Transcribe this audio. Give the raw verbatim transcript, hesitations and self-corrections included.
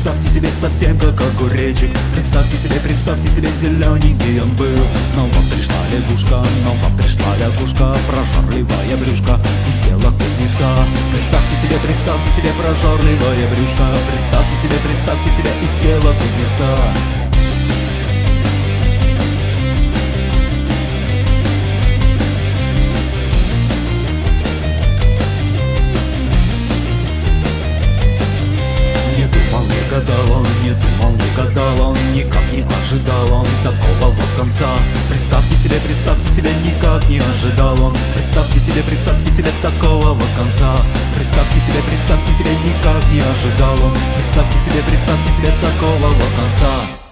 представьте себе совсем как огуречек. Представьте себе, представьте себе, зелененький он был. Но вот пришла лягушка, но вот пришла лягушка, прожорливая брюшка, и съела кузнеца. Представьте себе, представьте себе, прожорливая брюшка, представьте себе, представьте себе, и съела кузнеца. Гадал он, не думал, не гадал он, никак не ожидал он такого вот конца. Представьте себе, представьте себе, никак не ожидал он. Представьте себе, представьте себе, такого вот конца. Представьте себе, представьте себе, никак не ожидал он. Представьте себе, представьте себе, такого вот конца.